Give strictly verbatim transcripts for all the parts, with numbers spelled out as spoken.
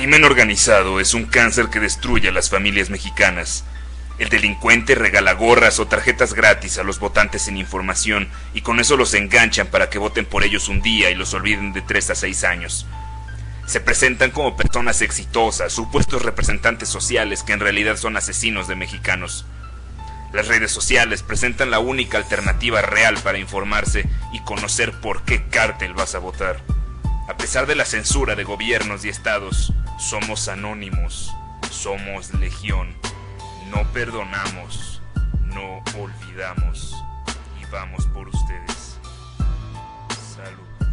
crimen organizado es un cáncer que destruye a las familias mexicanas. El delincuente regala gorras o tarjetas gratis a los votantes sin información y con eso los enganchan para que voten por ellos un día y los olviden de tres a seis años. Se presentan como personas exitosas, supuestos representantes sociales que en realidad son asesinos de mexicanos. Las redes sociales presentan la única alternativa real para informarse y conocer por qué cártel vas a votar. A pesar de la censura de gobiernos y estados, somos anónimos, somos legión. No perdonamos, no olvidamos y vamos por ustedes. Salud.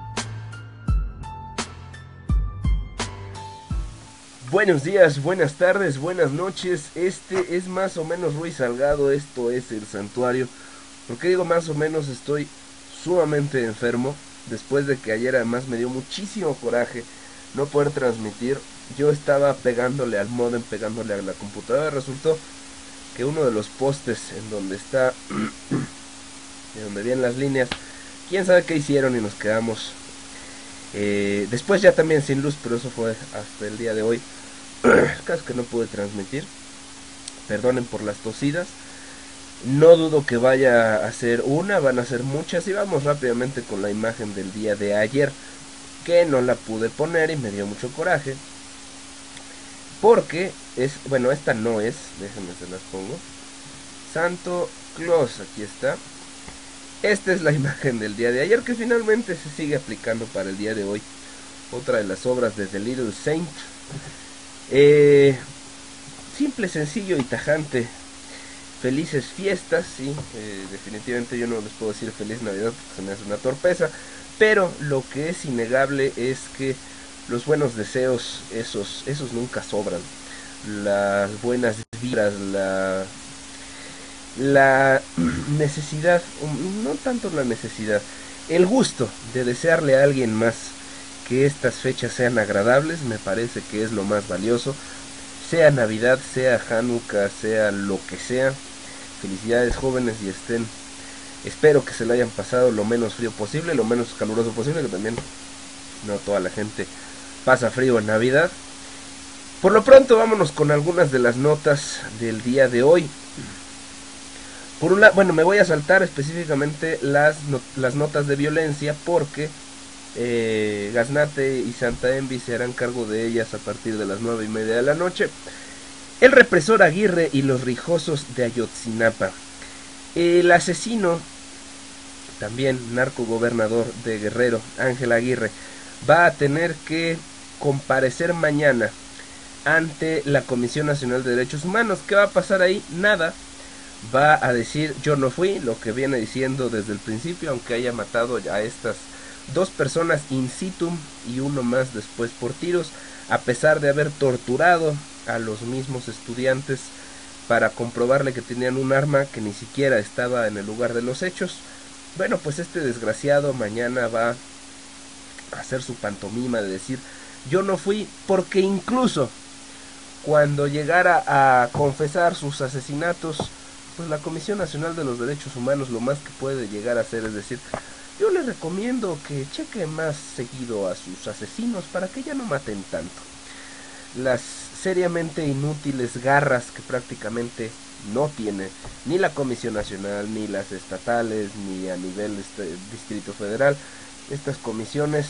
Buenos días, buenas tardes, buenas noches. Este es más o menos Ruiz Salgado, esto es El Santuario. ¿Por qué digo más o menos? Estoy sumamente enfermo. Después de que ayer además me dio muchísimo coraje no poder transmitir. Yo estaba pegándole al modem, pegándole a la computadora. Resultó que uno de los postes en donde está, de donde vienen las líneas, quién sabe qué hicieron y nos quedamos eh, después ya también sin luz, pero eso fue hasta el día de hoy. El caso es que no pude transmitir. Perdonen por las tosidas. No dudo que vaya a ser una, van a ser muchas. Y vamos rápidamente con la imagen del día de ayer, que no la pude poner y me dio mucho coraje. Porque es, bueno, esta no es, déjenme se las pongo. Santo Claus, aquí está. Esta es la imagen del día de ayer, que finalmente se sigue aplicando para el día de hoy. Otra de las obras de The Little Saint. Eh, simple, sencillo y tajante. Felices fiestas, sí, eh, definitivamente yo no les puedo decir feliz Navidad porque se me hace una torpeza, pero lo que es innegable es que los buenos deseos, esos, esos nunca sobran. Las buenas vibras, la, la necesidad, no tanto la necesidad, el gusto de desearle a alguien más que estas fechas sean agradables, me parece que es lo más valioso. Sea Navidad, sea Hanukkah, sea lo que sea. Felicidades jóvenes y estén, espero que se lo hayan pasado lo menos frío posible, lo menos caluroso posible, que también no toda la gente pasa frío en Navidad. Por lo pronto vámonos con algunas de las notas del día de hoy. Por un lado, bueno, me voy a saltar específicamente las, not las notas de violencia porque eh, Gaznate y Santa Envy se harán cargo de ellas a partir de las nueve y media de la noche. El represor Aguirre y los rijosos de Ayotzinapa. El asesino, también narcogobernador de Guerrero, Ángel Aguirre, va a tener que comparecer mañana ante la Comisión Nacional de Derechos Humanos. ¿Qué va a pasar ahí? Nada. Va a decir yo no fui, lo que viene diciendo desde el principio, aunque haya matado a estas dos personas in situ y uno más después por tiros, a pesar de haber torturado a los mismos estudiantes para comprobarle que tenían un arma que ni siquiera estaba en el lugar de los hechos. Bueno, pues este desgraciado mañana va a hacer su pantomima de decir yo no fui, porque incluso cuando llegara a confesar sus asesinatos, pues la Comisión Nacional de los Derechos Humanos lo más que puede llegar a hacer es decir, yo les recomiendo que cheque más seguido a sus asesinos para que ya no maten tanto. Las seriamente inútiles garras que prácticamente no tiene ni la Comisión Nacional, ni las estatales, ni a nivel este, Distrito Federal, estas comisiones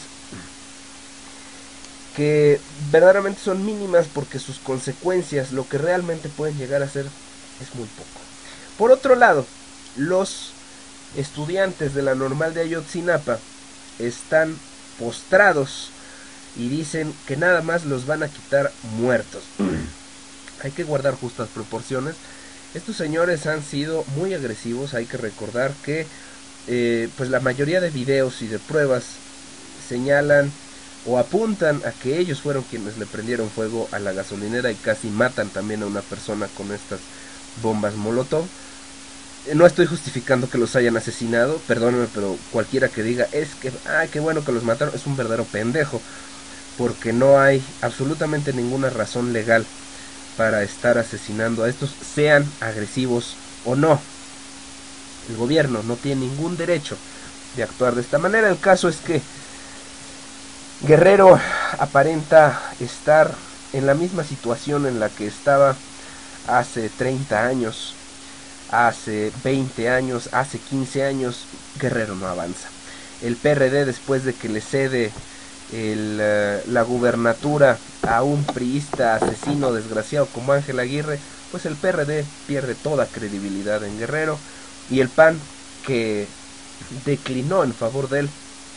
que verdaderamente son mínimas porque sus consecuencias, lo que realmente pueden llegar a ser, es muy poco. Por otro lado, los estudiantes de la Normal de Ayotzinapa están postrados y dicen que nada más los van a quitar muertos. Hay que guardar justas proporciones. Estos señores han sido muy agresivos. Hay que recordar que eh, pues la mayoría de videos y de pruebas señalan o apuntan a que ellos fueron quienes le prendieron fuego a la gasolinera y casi matan también a una persona con estas bombas Molotov. No estoy justificando que los hayan asesinado, perdónenme, pero cualquiera que diga es que, ay, qué bueno que los mataron, es un verdadero pendejo, porque no hay absolutamente ninguna razón legal para estar asesinando a estos, sean agresivos o no. El gobierno no tiene ningún derecho de actuar de esta manera. El caso es que Guerrero aparenta estar en la misma situación en la que estaba hace treinta años, hace veinte años, hace quince años. Guerrero no avanza. El P R D, después de que le cede el, uh, la gubernatura a un priista asesino desgraciado como Ángel Aguirre, pues el P R D pierde toda credibilidad en Guerrero, y el P A N, que declinó en favor de él.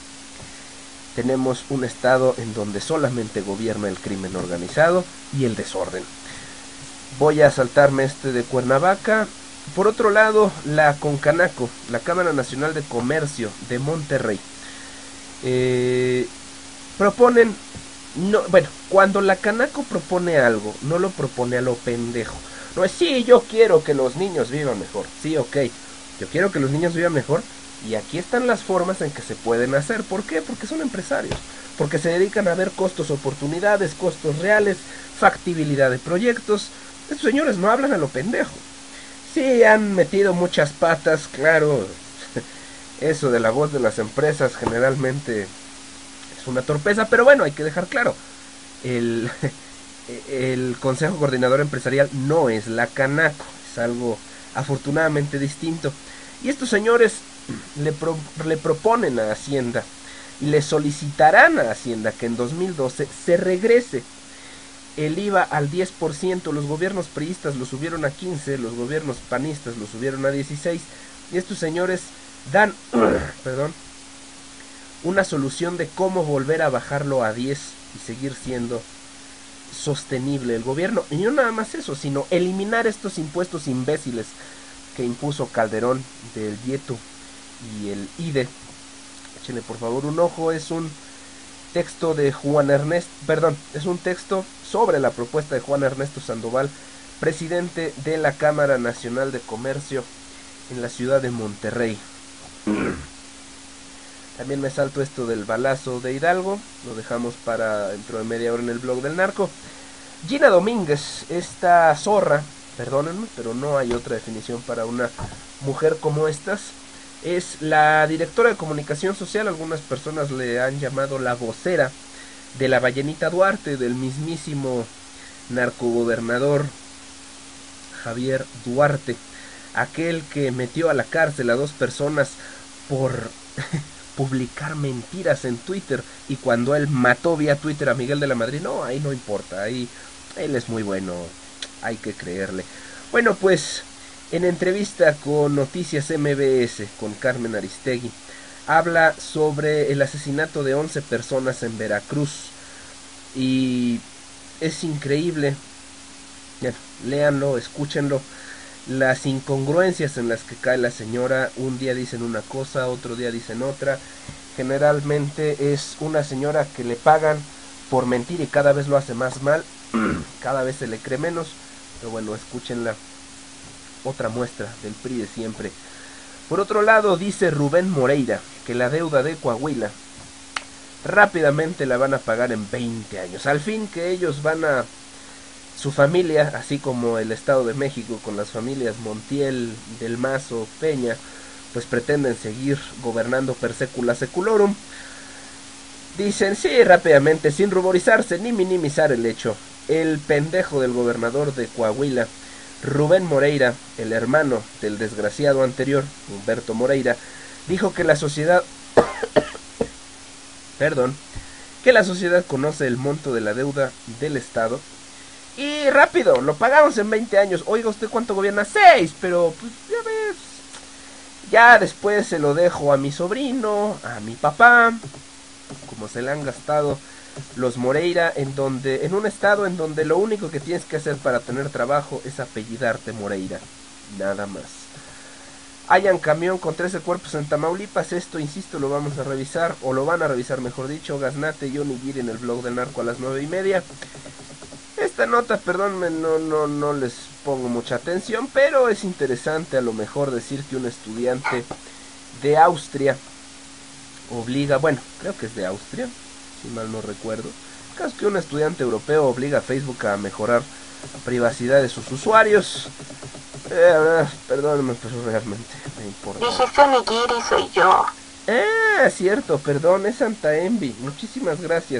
Tenemos un estado en donde solamente gobierna el crimen organizado y el desorden. Voy a saltarme este de Cuernavaca. Por otro lado, la Concanaco, la Cámara Nacional de Comercio de Monterrey, eh, proponen, no, bueno, cuando la Canaco propone algo, no lo propone a lo pendejo. No es, sí, yo quiero que los niños vivan mejor. Sí, ok, yo quiero que los niños vivan mejor, y aquí están las formas en que se pueden hacer. ¿Por qué? Porque son empresarios, porque se dedican a ver costos, oportunidades, costos reales, factibilidad de proyectos. Estos señores no hablan a lo pendejo. Sí, han metido muchas patas, claro. Eso de la voz de las empresas generalmente es una torpeza, pero bueno, hay que dejar claro, el, el Consejo Coordinador Empresarial no es la Canaco, es algo afortunadamente distinto. Y estos señores le, pro, le proponen a Hacienda y le solicitarán a Hacienda que en dos mil doce se regrese el I V A al diez por ciento. Los gobiernos priistas lo subieron a quince, los gobiernos panistas lo subieron a dieciséis, y estos señores dan perdón, una solución de cómo volver a bajarlo a diez y seguir siendo sostenible el gobierno. Y no nada más eso, sino eliminar estos impuestos imbéciles que impuso Calderón del I E T U y el I D E. Échenle por favor un ojo, es un texto de Juan Ernesto, perdón, es un texto sobre la propuesta de Juan Ernesto Sandoval, presidente de la Cámara Nacional de Comercio en la ciudad de Monterrey. También me salto esto del balazo de Hidalgo, lo dejamos para dentro de media hora en el blog del narco. Gina Domínguez, esta zorra, perdónenme, pero no hay otra definición para una mujer como estas, es la directora de comunicación social. Algunas personas le han llamado la vocera de la Ballenita Duarte, del mismísimo narcogobernador Javier Duarte, aquel que metió a la cárcel a dos personas por publicar mentiras en Twitter, y cuando él mató vía Twitter a Miguel de la Madrid, no, ahí no importa, ahí él es muy bueno, hay que creerle. Bueno, pues en entrevista con Noticias M B S con Carmen Aristegui, habla sobre el asesinato de once personas en Veracruz, y es increíble, bien, léanlo, escúchenlo, las incongruencias en las que cae la señora. Un día dicen una cosa, otro día dicen otra. Generalmente es una señora que le pagan por mentir y cada vez lo hace más mal, cada vez se le cree menos, pero bueno, escúchenla. Otra muestra del P R I de siempre. Por otro lado, dice Rubén Moreira que la deuda de Coahuila rápidamente la van a pagar en veinte años. Al fin que ellos van a, su familia, así como el Estado de México con las familias Montiel, Del Mazo, Peña, pues pretenden seguir gobernando per secula seculorum. Dicen, sí, rápidamente, sin ruborizarse ni minimizar el hecho, el pendejo del gobernador de Coahuila, Rubén Moreira, el hermano del desgraciado anterior, Humberto Moreira, dijo que la sociedad, perdón, que la sociedad conoce el monto de la deuda del Estado, y rápido, lo pagamos en veinte años. Oiga, ¿usted cuánto gobierna? seis, pero pues ya ves, ya después se lo dejo a mi sobrino, a mi papá, como se le han gastado los Moreira, en donde, en un estado en donde lo único que tienes que hacer para tener trabajo es apellidarte Moreira, nada más. Hayan camión con trece cuerpos en Tamaulipas. Esto, insisto, lo vamos a revisar, o lo van a revisar mejor dicho, Gaznate y Johnny Giri en el blog del narco a las nueve y media. Esta nota, perdón, no, no, no les pongo mucha atención, pero es interesante a lo mejor decir que un estudiante de Austria obliga, bueno, creo que es de Austria, si mal no recuerdo, creo que un estudiante europeo obliga a Facebook a mejorar la privacidad de sus usuarios. Eh, perdónenme, pero realmente me importa. Dijiste Onigiri, soy yo. Ah, cierto, perdón, es Santa Envy. Muchísimas gracias.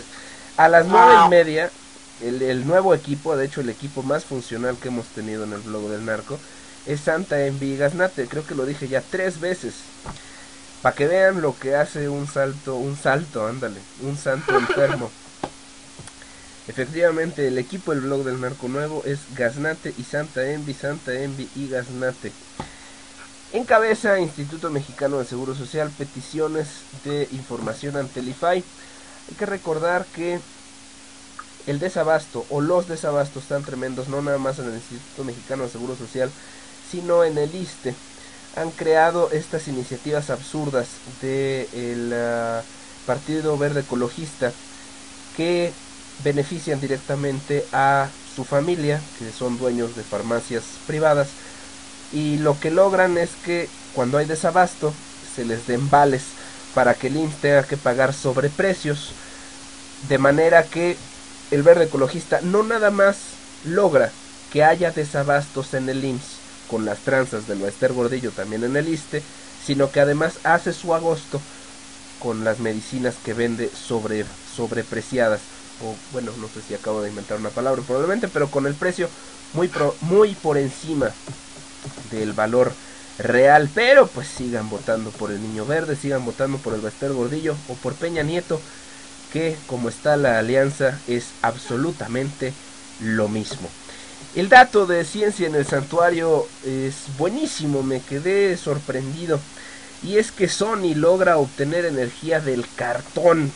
A las nueve y media, el, el nuevo equipo, de hecho el equipo más funcional que hemos tenido en el blog del narco, es Santa Envy y Gaznate. Creo que lo dije ya tres veces. Para que vean lo que hace un salto, un salto, ándale, un santo enfermo. Efectivamente, el equipo del blog del narco nuevo es Gaznate y Santa Envy, Santa Envy y Gaznate. Encabeza Instituto Mexicano de Seguro Social peticiones de información ante el I F A I. Hay que recordar que el desabasto o los desabastos están tremendos, no nada más en el Instituto Mexicano de Seguro Social, sino en el ISSSTE. Han creado estas iniciativas absurdas del uh, Partido Verde Ecologista que benefician directamente a su familia, que son dueños de farmacias privadas, y lo que logran es que cuando hay desabasto se les den vales para que el I M S S tenga que pagar sobreprecios, de manera que el Verde Ecologista no nada más logra que haya desabastos en el I M S S con las tranzas de Esther Gordillo también en el ISSSTE, sino que además hace su agosto con las medicinas que vende sobre sobrepreciadas, o bueno, no sé si acabo de inventar una palabra probablemente, pero con el precio muy pro, muy por encima del valor real. Pero pues sigan votando por el Niño Verde, sigan votando por el Esther Gordillo o por Peña Nieto, que como está la alianza es absolutamente lo mismo. El dato de ciencia en el santuario es buenísimo, me quedé sorprendido, y es que Sony logra obtener energía del cartón.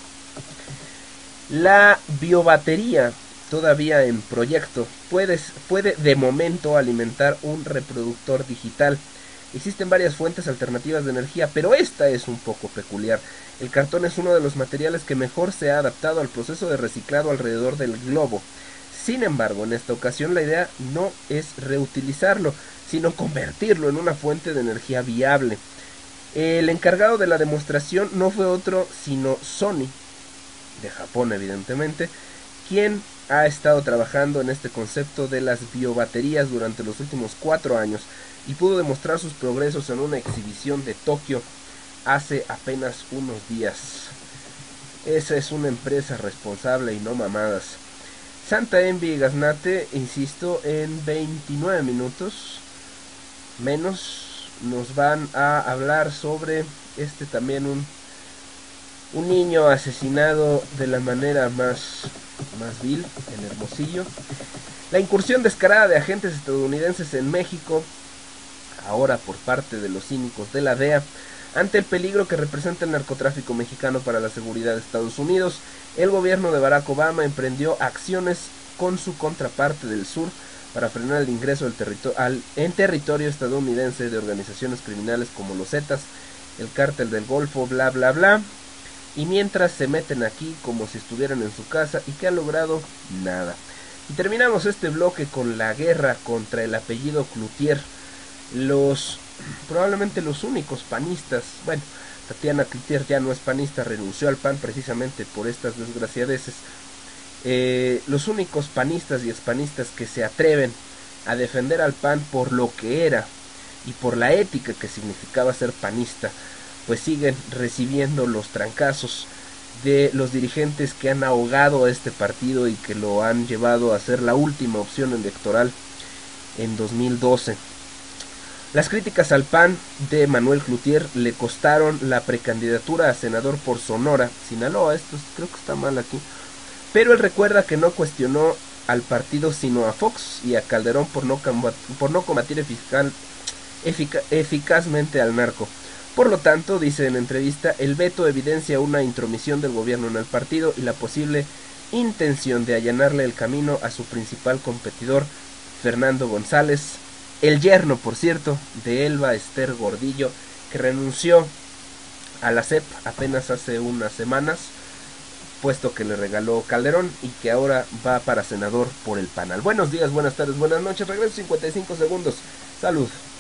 La biobatería, todavía en proyecto, puede, puede de momento alimentar un reproductor digital. Existen varias fuentes alternativas de energía, pero esta es un poco peculiar. El cartón es uno de los materiales que mejor se ha adaptado al proceso de reciclado alrededor del globo. Sin embargo, en esta ocasión la idea no es reutilizarlo, sino convertirlo en una fuente de energía viable. El encargado de la demostración no fue otro sino Sony, de Japón evidentemente, quien ha estado trabajando en este concepto de las biobaterías durante los últimos cuatro años y pudo demostrar sus progresos en una exhibición de Tokio hace apenas unos días. Esa es una empresa responsable y no mamadas. Santa Envy y Gaznate, insisto, en veintinueve minutos menos nos van a hablar sobre este también un, un niño asesinado de la manera más, más vil en Hermosillo. La incursión descarada de agentes estadounidenses en México, ahora por parte de los cínicos de la D E A, ante el peligro que representa el narcotráfico mexicano para la seguridad de Estados Unidos. El gobierno de Barack Obama emprendió acciones con su contraparte del sur para frenar el ingreso del territorio, al, en territorio estadounidense de organizaciones criminales como los Zetas, el Cártel del Golfo, bla bla bla, y mientras se meten aquí como si estuvieran en su casa. ¿Y que ha logrado? Nada. Y terminamos este bloque con la guerra contra el apellido Cloutier. Los probablemente los únicos panistas, bueno, Tatiana Cloutier ya no es panista, renunció al P A N precisamente por estas desgraciadeces. Eh, los únicos panistas y expanistas que se atreven a defender al P A N por lo que era y por la ética que significaba ser panista, pues siguen recibiendo los trancazos de los dirigentes que han ahogado a este partido y que lo han llevado a ser la última opción electoral en dos mil doce. Las críticas al P A N de Manuel Cloutier le costaron la precandidatura a senador por Sonora, Sinaloa. Esto creo que está mal aquí, pero él recuerda que no cuestionó al partido sino a Fox y a Calderón por no, por no combatir efical, efic eficazmente al narco. Por lo tanto, dice en entrevista, el veto evidencia una intromisión del gobierno en el partido y la posible intención de allanarle el camino a su principal competidor, Fernando González, el yerno, por cierto, de Elba Esther Gordillo, que renunció a la C E P apenas hace unas semanas, puesto que le regaló Calderón, y que ahora va para senador por el P A N. Buenos días, buenas tardes, buenas noches, regreso cincuenta y cinco segundos. Salud.